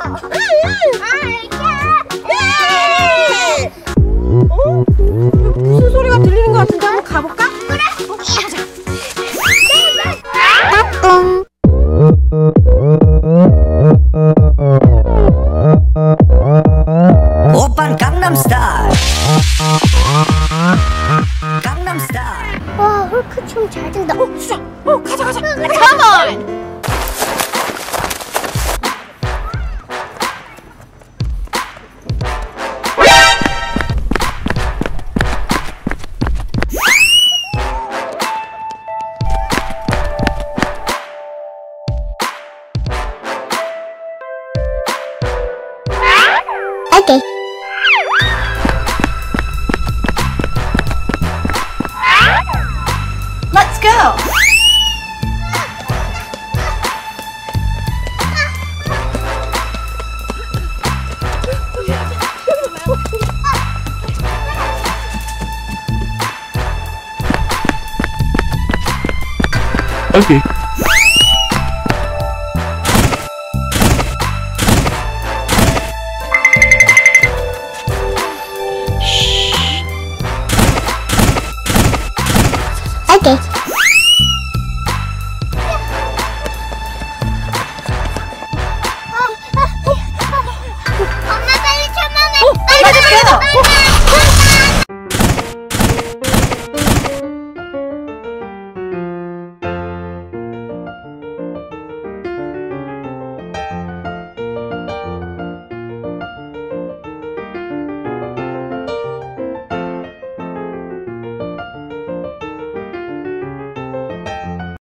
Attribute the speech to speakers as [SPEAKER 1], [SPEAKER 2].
[SPEAKER 1] 무슨 소리가 들리는 것 같은데 한번 가볼까? 그래. 가자.
[SPEAKER 2] 오빤 강남스타일. 강남스타일.
[SPEAKER 3] 와, 헐크 춤 잘 춘다.
[SPEAKER 1] 수정. 가자. 컴온.
[SPEAKER 3] 오케이.
[SPEAKER 1] Let's go.
[SPEAKER 4] Okay.
[SPEAKER 3] 오케이. 엄마 빨리 천만에.
[SPEAKER 1] 맞았어.